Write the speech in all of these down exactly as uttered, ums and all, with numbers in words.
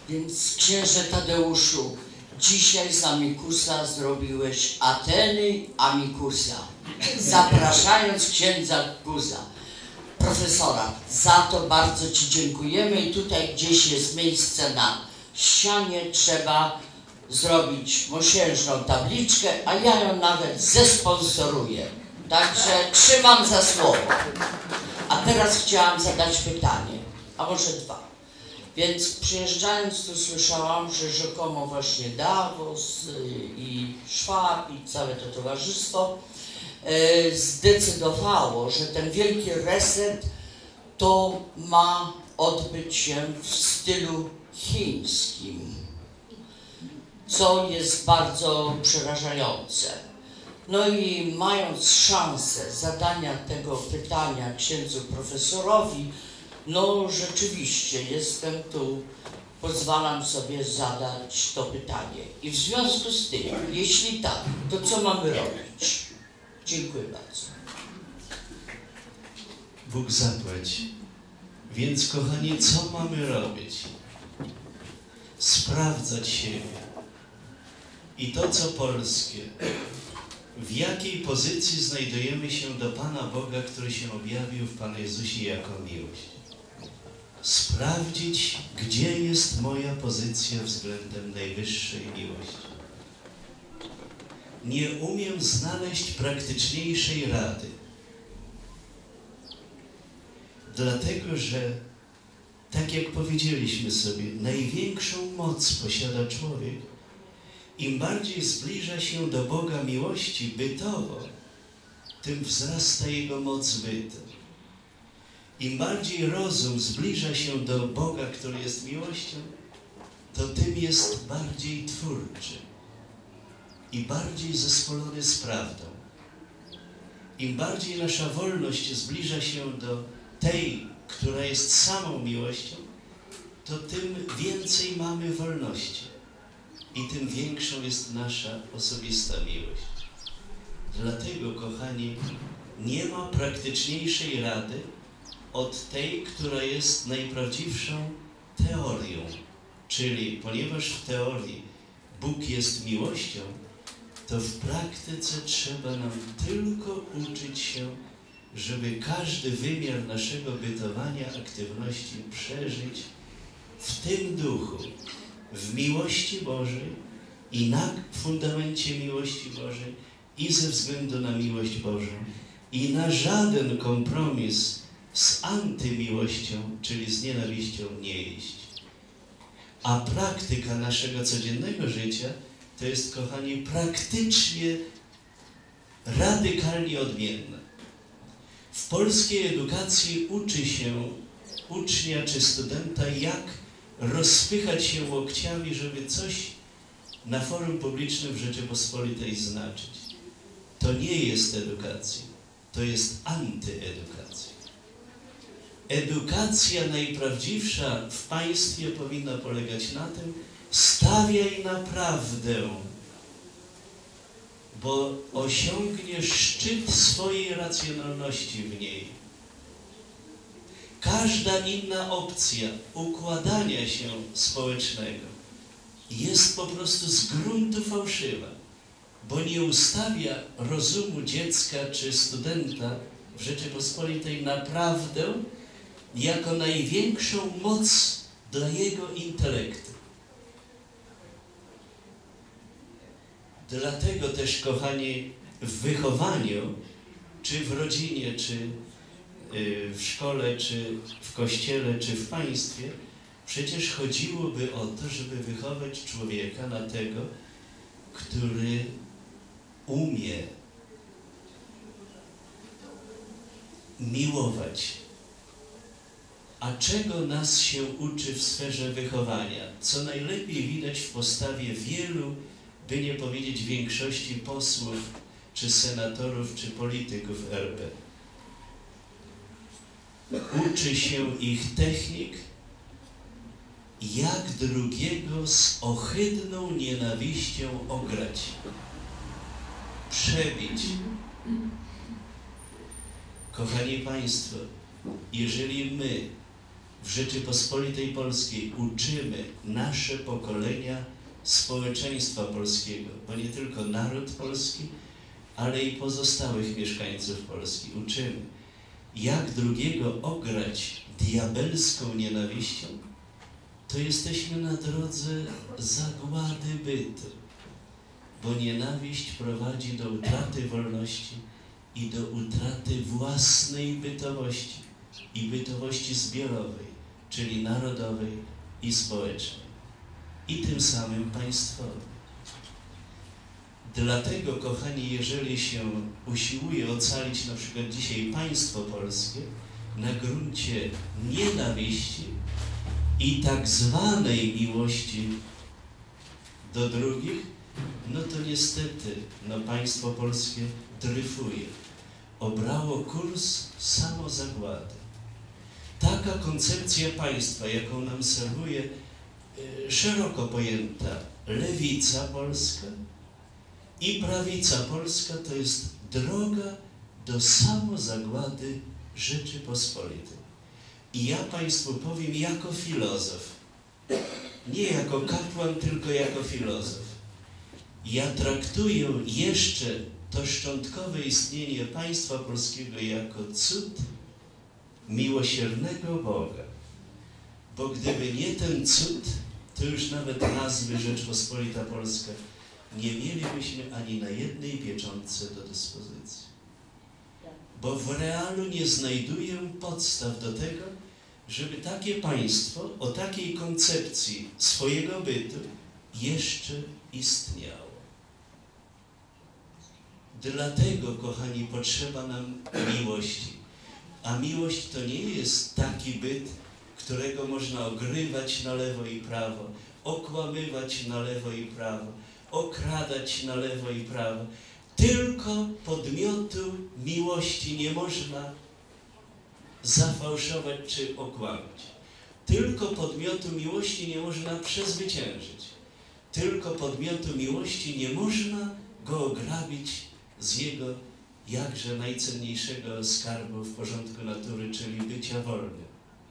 Więc księże Tadeuszu, dzisiaj z Amikusa zrobiłeś Ateny Amikusa, zapraszając księdza Guza, profesora. Za to bardzo Ci dziękujemy i tutaj gdzieś jest miejsce na ścianie, trzeba zrobić mosiężną tabliczkę, a ja ją nawet zesponsoruję. Także trzymam za słowo. A teraz chciałam zadać pytanie, a może dwa. Więc przyjeżdżając tu słyszałam, że rzekomo właśnie Davos i Schwab i całe to towarzystwo zdecydowało, że ten wielki reset to ma odbyć się w stylu chińskim, co jest bardzo przerażające. No i mając szansę zadania tego pytania księdzu profesorowi, no rzeczywiście jestem tu, pozwalam sobie zadać to pytanie. I w związku z tym, jeśli tak, to co mamy robić? Dziękuję bardzo. Bóg zapłać. Więc kochani, co mamy robić? Sprawdzać siebie. I to, co polskie. W jakiej pozycji znajdujemy się do Pana Boga, który się objawił w Panu Jezusie jako miłość. Sprawdzić, gdzie jest moja pozycja względem najwyższej miłości. Nie umiem znaleźć praktyczniejszej rady. Dlatego, że tak jak powiedzieliśmy sobie, największą moc posiada człowiek. Im bardziej zbliża się do Boga miłości bytowo, tym wzrasta jego moc bytu. Im bardziej rozum zbliża się do Boga, który jest miłością, to tym jest bardziej twórczy i bardziej zespolony z prawdą. Im bardziej nasza wolność zbliża się do tej, która jest samą miłością, to tym więcej mamy wolności. I tym większą jest nasza osobista miłość. Dlatego, kochani, nie ma praktyczniejszej rady od tej, która jest najprawdziwszą teorią. Czyli, ponieważ w teorii Bóg jest miłością, to w praktyce trzeba nam tylko uczyć się, żeby każdy wymiar naszego bytowania, aktywności przeżyć w tym duchu, w miłości Bożej i na fundamencie miłości Bożej i ze względu na miłość Bożą i na żaden kompromis z antymiłością, czyli z nienawiścią nie iść. A praktyka naszego codziennego życia to jest, kochani, praktycznie radykalnie odmienna. W polskiej edukacji uczy się ucznia czy studenta, jak rozpychać się łokciami, żeby coś na forum publicznym w Rzeczypospolitej znaczyć. To nie jest edukacja, to jest antyedukacja. Edukacja najprawdziwsza w państwie powinna polegać na tym, stawiaj na prawdę, bo osiągniesz szczyt swojej racjonalności w niej. Każda inna opcja układania się społecznego jest po prostu z gruntu fałszywa, bo nie ustawia rozumu dziecka czy studenta w Rzeczypospolitej naprawdę jako największą moc dla jego intelektu. Dlatego też, kochani, w wychowaniu, czy w rodzinie, czy w szkole, czy w kościele, czy w państwie, przecież chodziłoby o to, żeby wychować człowieka na tego, który umie miłować. A czego nas się uczy w sferze wychowania? Co najlepiej widać w postawie wielu, by nie powiedzieć większości posłów, czy senatorów, czy polityków R P. Uczy się ich technik, jak drugiego z ohydną nienawiścią ograć, przebić. Kochani Państwo, jeżeli my w Rzeczypospolitej Polskiej uczymy nasze pokolenia społeczeństwa polskiego, bo nie tylko naród polski, ale i pozostałych mieszkańców Polski uczymy, jak drugiego ograć diabelską nienawiścią, to jesteśmy na drodze zagłady bytu, bo nienawiść prowadzi do utraty wolności i do utraty własnej bytowości i bytowości zbiorowej, czyli narodowej i społecznej, i tym samym państwowej. Dlatego, kochani, jeżeli się usiłuje ocalić na przykład dzisiaj państwo polskie na gruncie nienawiści i tak zwanej miłości do drugich, no to niestety no, państwo polskie dryfuje. Obrało kurs samozagłady. Taka koncepcja państwa, jaką nam serwuje y, szeroko pojęta lewica polska i prawica polska, to jest droga do samozagłady Rzeczypospolitej. I ja państwu powiem jako filozof, nie jako kapłan, tylko jako filozof. Ja traktuję jeszcze to szczątkowe istnienie państwa polskiego jako cud miłosiernego Boga. Bo gdyby nie ten cud, to już nawet nazwy Rzeczpospolita Polska nie mielibyśmy ani na jednej pieczątce do dyspozycji. Bo w realu nie znajduję podstaw do tego, żeby takie państwo o takiej koncepcji swojego bytu jeszcze istniało. Dlatego, kochani, potrzeba nam miłości. A miłość to nie jest taki byt, którego można ogrywać na lewo i prawo, okłamywać na lewo i prawo, okradać na lewo i prawo. Tylko podmiotu miłości nie można zafałszować czy okłamać. Tylko podmiotu miłości nie można przezwyciężyć. Tylko podmiotu miłości nie można go ograbić z jego jakże najcenniejszego skarbu w porządku natury, czyli bycia wolnym.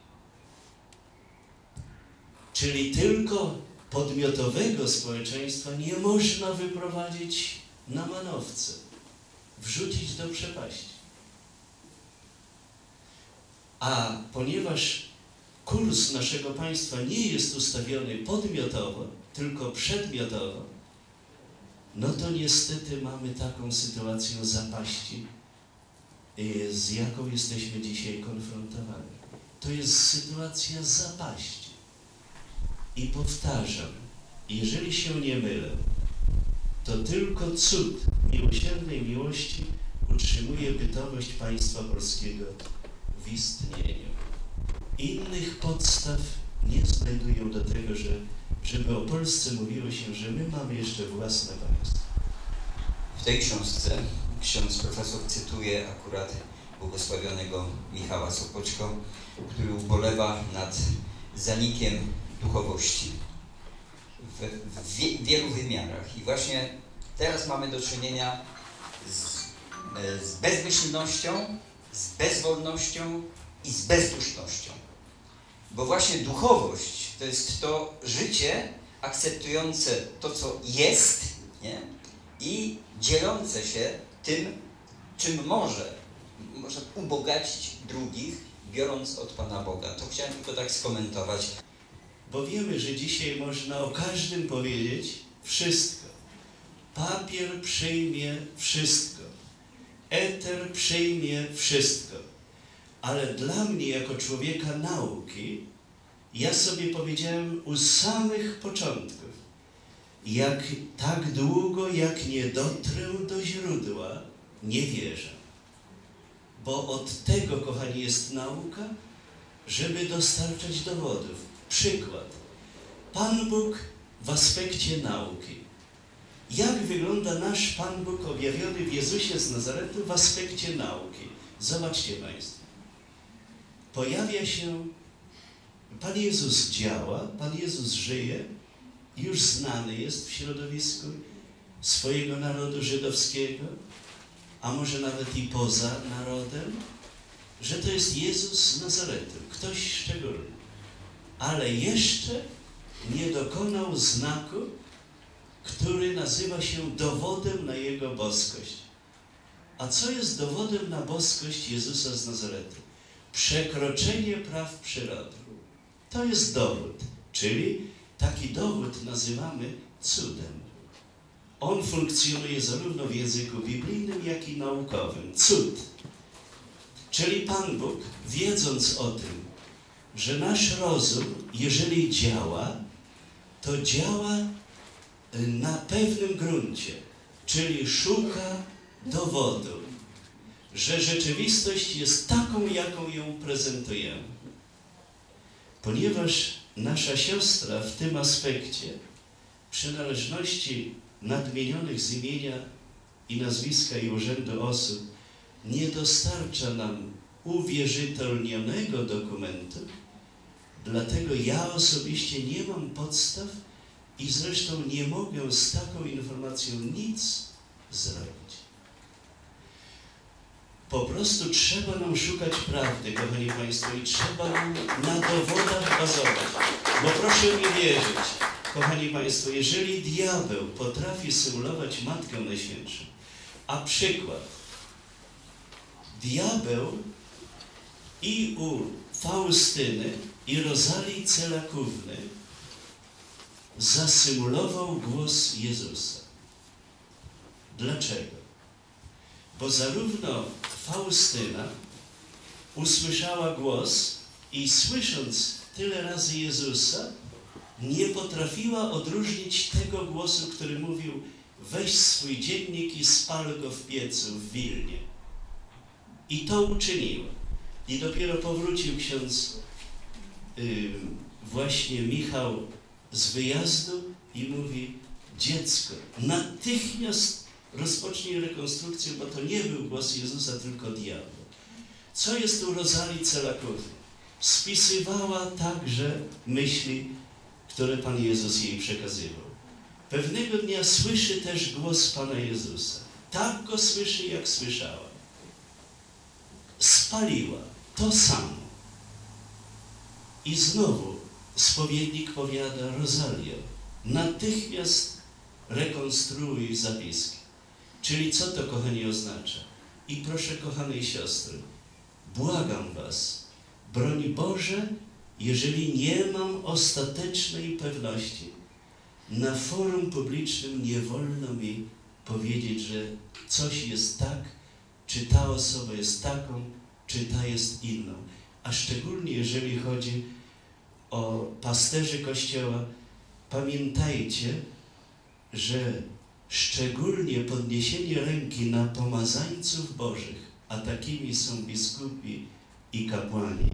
Czyli tylko podmiotowego społeczeństwa nie można wyprowadzić na manowce, wrzucić do przepaści. A ponieważ kurs naszego państwa nie jest ustawiony podmiotowo, tylko przedmiotowo, no to niestety mamy taką sytuację zapaści, z jaką jesteśmy dzisiaj konfrontowani. To jest sytuacja zapaści. I powtarzam, jeżeli się nie mylę, to tylko cud miłosiernej miłości utrzymuje bytowość państwa polskiego w istnieniu. Innych podstaw nie znajdują do tego, że, żeby o Polsce mówiło się, że my mamy jeszcze własne państwo. W tej książce ksiądz profesor cytuje akurat błogosławionego Michała Sopoćko, który ubolewa nad zanikiem duchowości w, w wie, wielu wymiarach. I właśnie teraz mamy do czynienia z, z bezmyślnością, z bezwolnością i z bezdusznością. Bo właśnie duchowość to jest to życie akceptujące to, co jest, nie? I dzielące się tym, czym może. Może ubogacić drugich, biorąc od Pana Boga. To chciałem tylko tak skomentować. Bo wiemy, że dzisiaj można o każdym powiedzieć wszystko. Papier przyjmie wszystko. Eter przyjmie wszystko. Ale dla mnie, jako człowieka nauki, ja sobie powiedziałem u samych początków, jak tak długo, jak nie dotrę do źródła, nie wierzę. Bo od tego, kochani, jest nauka, żeby dostarczać dowodów. Przykład. Pan Bóg w aspekcie nauki. Jak wygląda nasz Pan Bóg objawiony w Jezusie z Nazaretu w aspekcie nauki? Zobaczcie Państwo. Pojawia się, Pan Jezus działa, Pan Jezus żyje, już znany jest w środowisku swojego narodu żydowskiego, a może nawet i poza narodem, że to jest Jezus z Nazaretu, ktoś szczególny. ale jeszcze nie dokonał znaku, który nazywa się dowodem na Jego boskość. A co jest dowodem na boskość Jezusa z Nazaretu? Przekroczenie praw przyrody. To jest dowód, czyli taki dowód nazywamy cudem. On funkcjonuje zarówno w języku biblijnym, jak i naukowym. Cud. Czyli Pan Bóg, wiedząc o tym, że nasz rozum, jeżeli działa, to działa na pewnym gruncie, czyli szuka dowodu, że rzeczywistość jest taką, jaką ją prezentujemy. Ponieważ nasza siostra w tym aspekcie przynależności nadmienionych z imienia i nazwiska i urzędu osób nie dostarcza nam uwierzytelnionego dokumentu, dlatego ja osobiście nie mam podstaw i zresztą nie mogę z taką informacją nic zrobić. Po prostu trzeba nam szukać prawdy, kochani Państwo, i trzeba nam na dowodach bazować. Bo proszę mi wierzyć, kochani Państwo, jeżeli diabeł potrafi symulować Matkę Najświętszą, a przykład, diabeł i u Faustyny i Rozalii Celakówny zasymulował głos Jezusa. Dlaczego? Bo zarówno Faustyna usłyszała głos i słysząc tyle razy Jezusa, nie potrafiła odróżnić tego głosu, który mówił: weź swój dziennik i spal go w piecu w Wilnie. I to uczyniła. I dopiero powrócił ksiądz yy, właśnie Michał z wyjazdu i mówi: dziecko, natychmiast rozpocznij rekonstrukcję, bo to nie był głos Jezusa, tylko diabła. Co jest u Rozalii Celakówny? Spisywała także myśli, które Pan Jezus jej przekazywał. Pewnego dnia słyszy też głos Pana Jezusa. Tak go słyszy, jak słyszała. Spaliła to samo. I znowu spowiednik powiada: Rozalia, natychmiast rekonstruuj zapiski. Czyli co to, kochani, oznacza? I proszę, kochanej siostry, błagam was, broń Boże, jeżeli nie mam ostatecznej pewności, na forum publicznym nie wolno mi powiedzieć, że coś jest tak, czy ta osoba jest taką, czy ta jest inną. A szczególnie jeżeli chodzi o pasterzy Kościoła, pamiętajcie, że szczególnie podniesienie ręki na pomazańców Bożych, a takimi są biskupi i kapłani,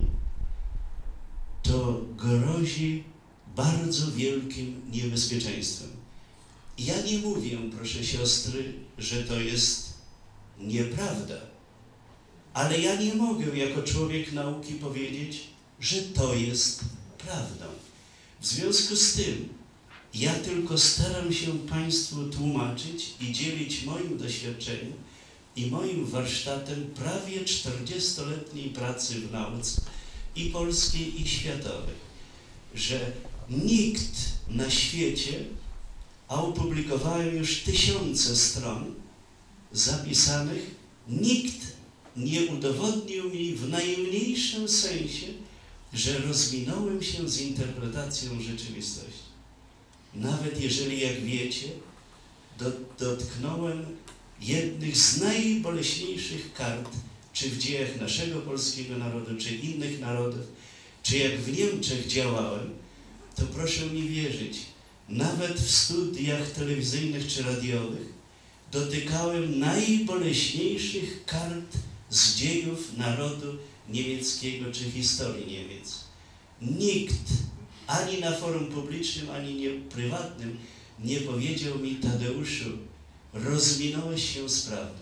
to grozi bardzo wielkim niebezpieczeństwem. Ja nie mówię, proszę siostry, że to jest nieprawda, ale ja nie mogę jako człowiek nauki powiedzieć, że to jest prawdą. W związku z tym ja tylko staram się Państwu tłumaczyć i dzielić moim doświadczeniem i moim warsztatem prawie czterdziestoletniej pracy w nauce i polskiej, i światowej, że nikt na świecie, a opublikowałem już tysiące stron zapisanych, nikt nie udowodnił mi w najmniejszym sensie, że rozwinąłem się z interpretacją rzeczywistości. Nawet jeżeli, jak wiecie, do, dotknąłem jednych z najboleśniejszych kart, czy w dziejach naszego polskiego narodu, czy innych narodów, czy jak w Niemczech działałem, to proszę mi wierzyć, nawet w studiach telewizyjnych czy radiowych dotykałem najboleśniejszych kart z dziejów narodu niemieckiego czy historii Niemiec. Nikt, ani na forum publicznym, ani nie prywatnym, nie powiedział mi: Tadeuszu, rozminąłeś się z prawdą.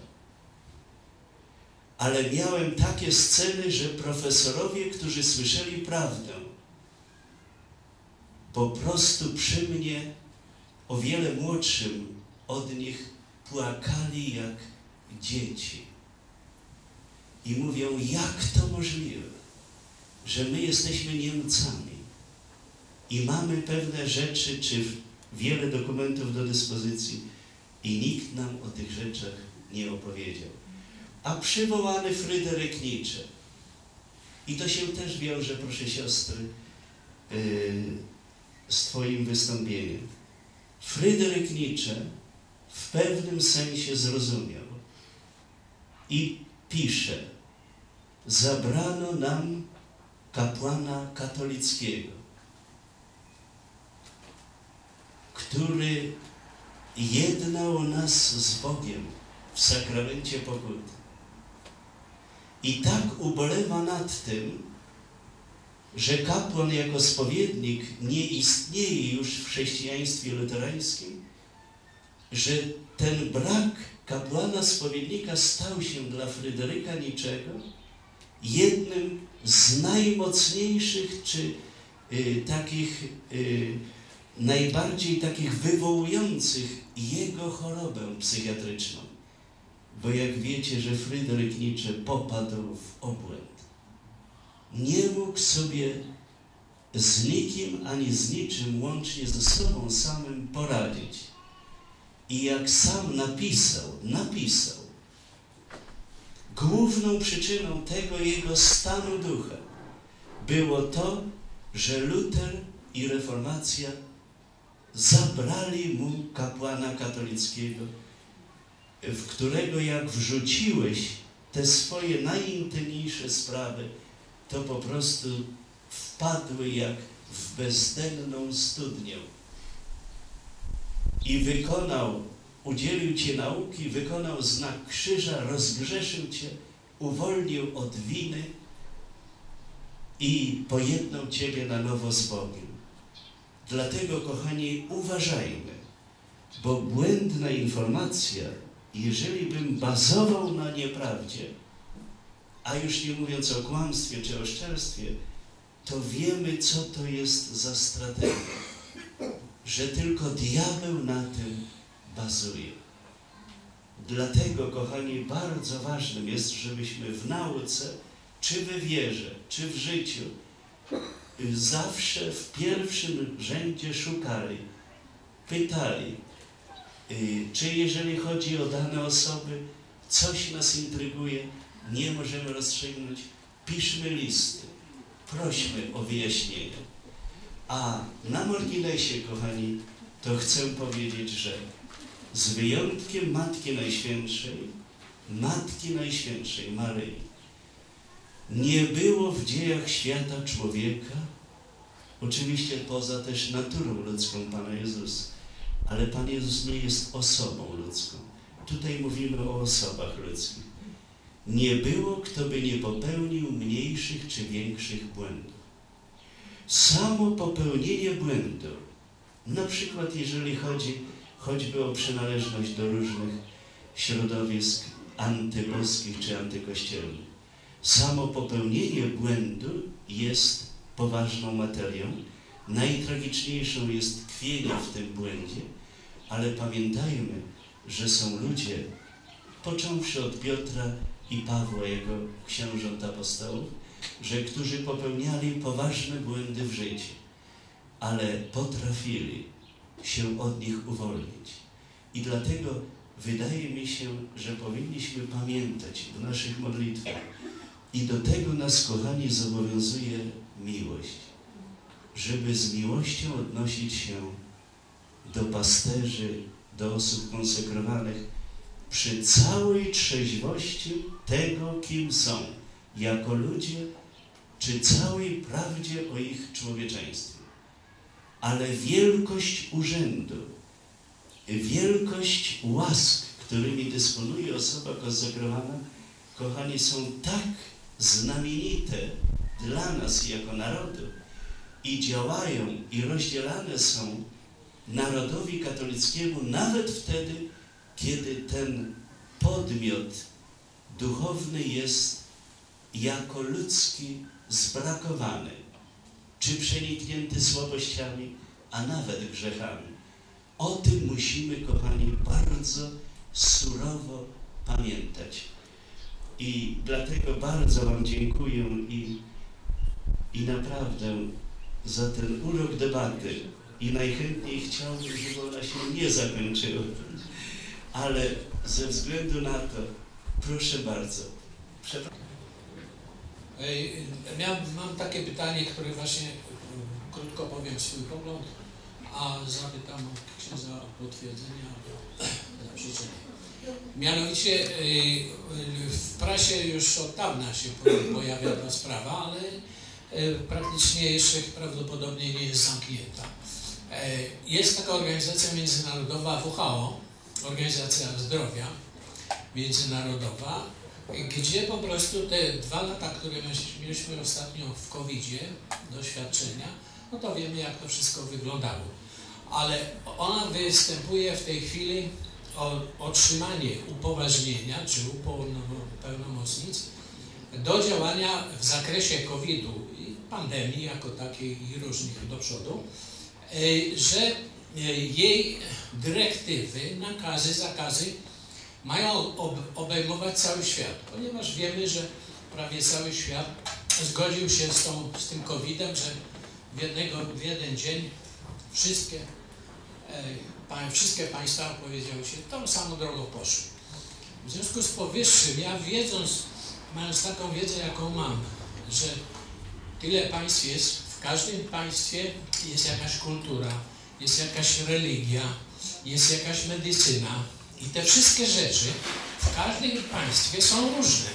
Ale miałem takie sceny, że profesorowie, którzy słyszeli prawdę, po prostu przy mnie, o wiele młodszym od nich, płakali jak dzieci. I mówią: jak to możliwe, że my jesteśmy Niemcami, i mamy pewne rzeczy, czy wiele dokumentów do dyspozycji i nikt nam o tych rzeczach nie opowiedział. A przywołany Fryderyk Nietzsche, i to się też wiąże, proszę siostry, yy, z Twoim wystąpieniem. Fryderyk Nietzsche w pewnym sensie zrozumiał i pisze: zabrano nam kapłana katolickiego, który jednał nas z Bogiem w sakramencie pokuty. I tak ubolewa nad tym, że kapłan jako spowiednik nie istnieje już w chrześcijaństwie luterańskim, że ten brak kapłana spowiednika stał się dla Fryderyka Nietzschego jednym z najmocniejszych, czy y, takich, y, najbardziej takich wywołujących jego chorobę psychiatryczną. Bo jak wiecie, że Fryderyk Nietzsche popadł w obłęd. Nie mógł sobie z nikim ani z niczym łącznie ze sobą samym poradzić. I jak sam napisał, napisał, główną przyczyną tego jego stanu ducha było to, że Luter i Reformacja zabrali mu kapłana katolickiego, w którego jak wrzuciłeś te swoje najintymniejsze sprawy, to po prostu wpadły jak w bezdenną studnię. I wykonał, udzielił Cię nauki, wykonał znak krzyża, rozgrzeszył Cię, uwolnił od winy i pojednał Ciebie na nowo z Bogiem. Dlatego, kochani, uważajmy, bo błędna informacja, jeżeli bym bazował na nieprawdzie, a już nie mówiąc o kłamstwie czy oszczerstwie, to wiemy, co to jest za strategia, że tylko diabeł na tym bazuje. Dlatego, kochani, bardzo ważnym jest, żebyśmy w nauce, czy w wierze, czy w życiu, zawsze w pierwszym rzędzie szukali, pytali, czy jeżeli chodzi o dane osoby, coś nas intryguje, nie możemy rozstrzygnąć, piszmy listy, prośmy o wyjaśnienie. A na marginesie, kochani, to chcę powiedzieć, że z wyjątkiem Matki Najświętszej, Matki Najświętszej Maryi, nie było w dziejach świata człowieka, oczywiście poza też naturą ludzką Pana Jezusa, ale Pan Jezus nie jest osobą ludzką. Tutaj mówimy o osobach ludzkich. Nie było, kto by nie popełnił mniejszych czy większych błędów. Samo popełnienie błędu, na przykład jeżeli chodzi choćby o przynależność do różnych środowisk antyboskich czy antykościelnych, samo popełnienie błędu jest poważną materią. Najtragiczniejszą jest tkwienie w tym błędzie, ale pamiętajmy, że są ludzie, począwszy od Piotra i Pawła, jako książąt apostołów, że którzy popełniali poważne błędy w życiu, ale potrafili się od nich uwolnić. I dlatego wydaje mi się, że powinniśmy pamiętać w naszych modlitwach, i do tego nas, kochani, zobowiązuje miłość, żeby z miłością odnosić się do pasterzy, do osób konsekrowanych przy całej trzeźwości tego, kim są, jako ludzie, czy całej prawdzie o ich człowieczeństwie. Ale wielkość urzędu, wielkość łask, którymi dysponuje osoba konsekrowana, kochani, są tak znamienite dla nas jako narodu i działają i rozdzielane są narodowi katolickiemu nawet wtedy, kiedy ten podmiot duchowny jest jako ludzki zbrakowany, czy przeniknięty słabościami, a nawet grzechami. O tym musimy, kochani, bardzo surowo pamiętać. I dlatego bardzo Wam dziękuję i, i naprawdę za ten urok debaty i najchętniej chciałbym, żeby ona się nie zakończyła. Ale ze względu na to, proszę bardzo. Przepraszam. Ja mam takie pytanie, które właśnie krótko powiem swój pogląd, a zapytam księdza o potwierdzenie albo zaprzeczenie. Mianowicie w prasie już od dawna się pojawia ta sprawa, ale praktycznie jeszcze prawdopodobnie nie jest zamknięta. Jest taka organizacja międzynarodowa W H O, Organizacja Zdrowia Międzynarodowa, gdzie po prostu te dwa lata, które mieliśmy ostatnio w kowidzie, doświadczenia, no to wiemy, jak to wszystko wyglądało. Ale ona występuje w tej chwili o otrzymanie upoważnienia, czy pełnomocnic do działania w zakresie kowida i pandemii jako takiej i różnych do przodu, że jej dyrektywy, nakazy, zakazy mają ob obejmować cały świat, ponieważ wiemy, że prawie cały świat zgodził się z, tą, z tym kowidem, że w, jednego, w jeden dzień wszystkie, e, pa, wszystkie państwa, powiedziały się, tą samą drogą poszły. W związku z powyższym, ja wiedząc, mając taką wiedzę, jaką mam, że tyle państw jest, w każdym państwie jest jakaś kultura, jest jakaś religia, jest jakaś medycyna i te wszystkie rzeczy w każdym państwie są różne.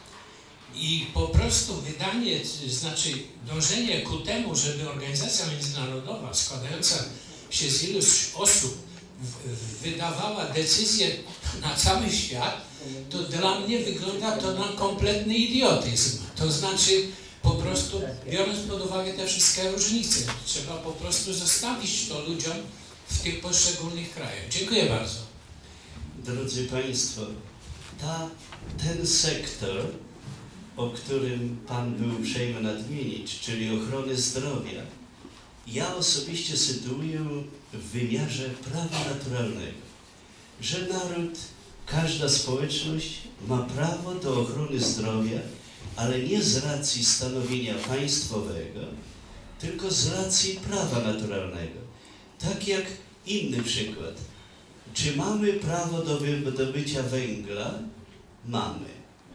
I po prostu wydanie, znaczy dążenie ku temu, żeby organizacja międzynarodowa składająca się z iluś osób wydawała decyzje na cały świat, to dla mnie wygląda to na kompletny idiotyzm. To znaczy po prostu, biorąc pod uwagę te wszystkie różnice, trzeba po prostu zostawić to ludziom w tych poszczególnych krajach. Dziękuję bardzo. Drodzy Państwo, ta, ten sektor, o którym Pan był uprzejmy nadmienić, czyli ochrony zdrowia, ja osobiście sytuuję w wymiarze prawa naturalnego, że naród, każda społeczność ma prawo do ochrony zdrowia, ale nie z racji stanowienia państwowego, tylko z racji prawa naturalnego. Tak jak inny przykład. Czy mamy prawo do wydobycia węgla? Mamy.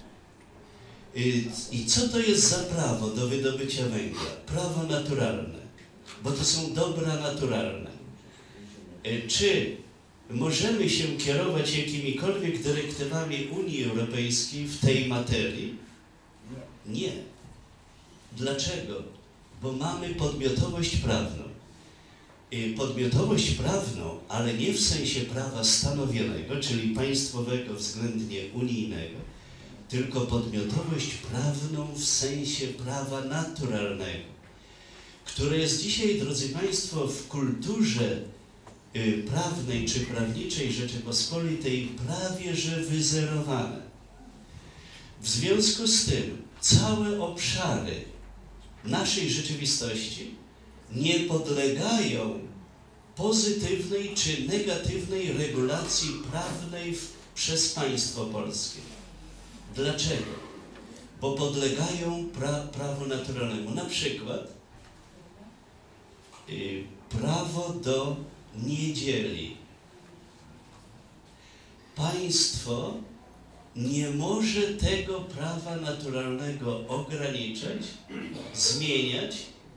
I co to jest za prawo do wydobycia węgla? Prawo naturalne, bo to są dobra naturalne. Czy możemy się kierować jakimikolwiek dyrektywami Unii Europejskiej w tej materii? Nie. Dlaczego? Bo mamy podmiotowość prawną. Podmiotowość prawną, ale nie w sensie prawa stanowionego, czyli państwowego względnie unijnego, tylko podmiotowość prawną w sensie prawa naturalnego, które jest dzisiaj, drodzy Państwo, w kulturze prawnej czy prawniczej Rzeczypospolitej prawie że wyzerowane. W związku z tym całe obszary naszej rzeczywistości nie podlegają pozytywnej czy negatywnej regulacji prawnej w, przez państwo polskie. Dlaczego? Bo podlegają pra, prawu naturalnemu. Na przykład y, prawo do niedzieli. Państwo nie może tego prawa naturalnego ograniczać, zmieniać.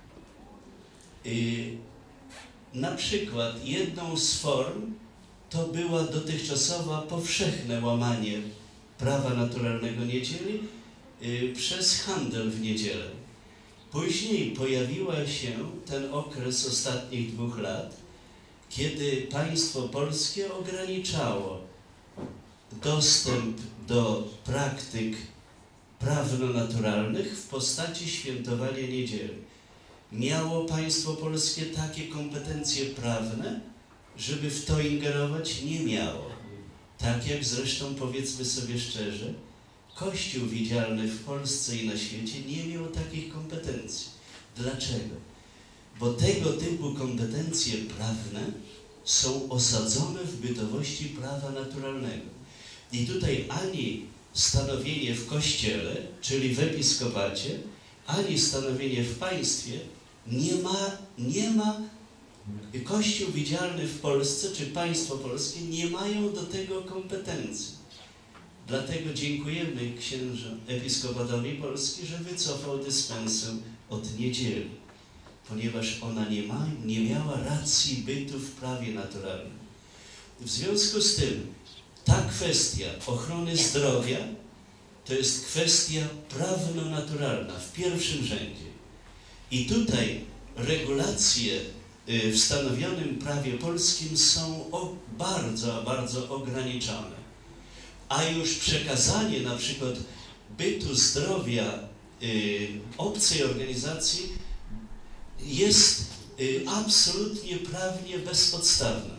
Yy, na przykład jedną z form to była dotychczasowa powszechne łamanie prawa naturalnego niedzieli yy, przez handel w niedzielę. Później pojawiła się ten okres ostatnich dwóch lat, kiedy państwo polskie ograniczało dostęp do praktyk prawno-naturalnych w postaci świętowania niedzieli. Miało państwo polskie takie kompetencje prawne, żeby w to ingerować? Nie miało. Tak jak zresztą, powiedzmy sobie szczerze, Kościół widzialny w Polsce i na świecie nie miał takich kompetencji. Dlaczego? Bo tego typu kompetencje prawne są osadzone w bytowości prawa naturalnego. I tutaj ani stanowienie w Kościele, czyli w episkopacie, ani stanowienie w państwie Nie ma, nie ma, Kościół widzialny w Polsce, czy państwo polskie nie mają do tego kompetencji. Dlatego dziękujemy księżom episkopatowi Polski, że wycofał dyspensę od niedzieli, ponieważ ona nie, ma, nie miała racji bytu w prawie naturalnym. W związku z tym ta kwestia ochrony zdrowia to jest kwestia prawno-naturalna w pierwszym rzędzie. I tutaj regulacje w stanowionym prawie polskim są bardzo, bardzo ograniczone. A już przekazanie na przykład bytu zdrowia y, obcej organizacji jest y, absolutnie prawnie bezpodstawne.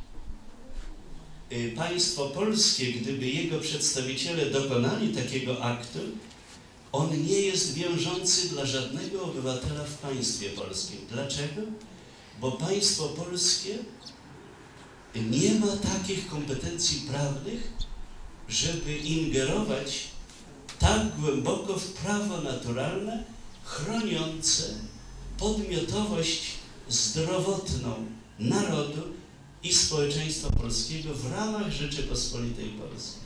Y, państwo polskie, gdyby jego przedstawiciele dokonali takiego aktu, on nie jest wiążący dla żadnego obywatela w państwie polskim. Dlaczego? Bo państwo polskie nie ma takich kompetencji prawnych, żeby ingerować tak głęboko w prawo naturalne, chroniące podmiotowość zdrowotną narodu i społeczeństwa polskiego w ramach Rzeczypospolitej Polskiej.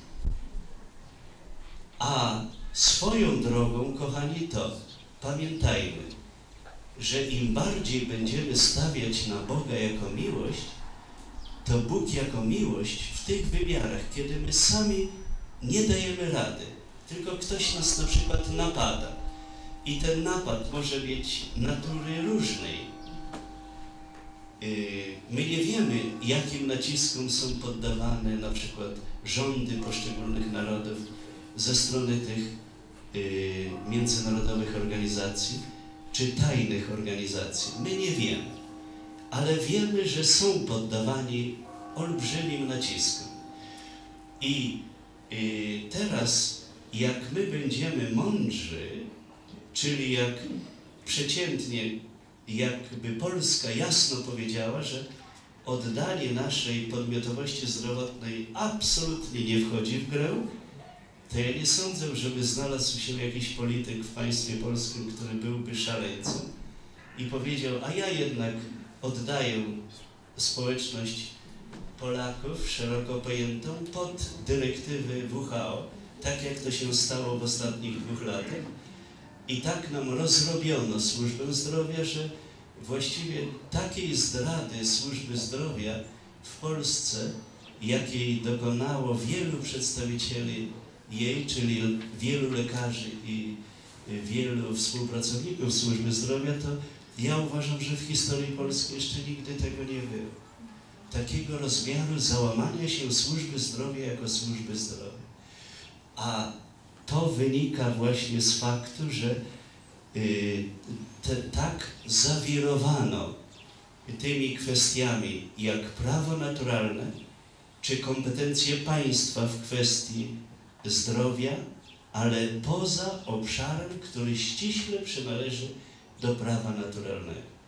A swoją drogą, kochani, to pamiętajmy, że im bardziej będziemy stawiać na Boga jako miłość, to Bóg jako miłość w tych wymiarach, kiedy my sami nie dajemy rady, tylko ktoś nas na przykład napada i ten napad może mieć natury różnej. My nie wiemy, jakim naciskom są poddawane na przykład rządy poszczególnych narodów ze strony tych międzynarodowych organizacji czy tajnych organizacji. My nie wiemy, ale wiemy, że są poddawani olbrzymim naciskom. I y, teraz, jak my będziemy mądrzy, czyli jak przeciętnie, jakby Polska jasno powiedziała, że oddanie naszej podmiotowości zdrowotnej absolutnie nie wchodzi w grę, to ja nie sądzę, żeby znalazł się jakiś polityk w państwie polskim, który byłby szaleńcem i powiedział, a ja jednak oddaję społeczność Polaków szeroko pojętą pod dyrektywy W H O, tak jak to się stało w ostatnich dwóch latach. I tak nam rozrobiono służbę zdrowia, że właściwie takiej zdrady służby zdrowia w Polsce, jakiej dokonało wielu przedstawicieli jej, czyli wielu lekarzy i wielu współpracowników służby zdrowia, to ja uważam, że w historii Polski jeszcze nigdy tego nie było. Takiego rozmiaru załamania się służby zdrowia jako służby zdrowia. A to wynika właśnie z faktu, że y, te, tak zawirowano tymi kwestiami jak prawo naturalne, czy kompetencje państwa w kwestii zdrowia, ale poza obszarem, który ściśle przynależy do prawa naturalnego.